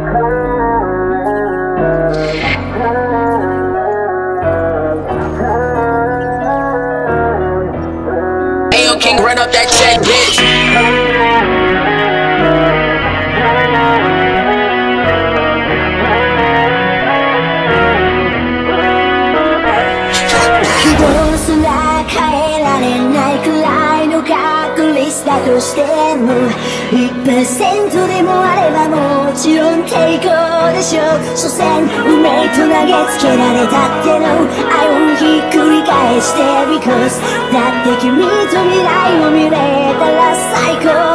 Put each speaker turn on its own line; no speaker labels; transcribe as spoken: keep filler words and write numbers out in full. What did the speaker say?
King, run up that check, bitch.
だとしても いちパーセント でもあればもちろん抵抗でしょう。所詮運命と投げつけられたっての愛をひっくり返して Because だって君と未来を見れたら最高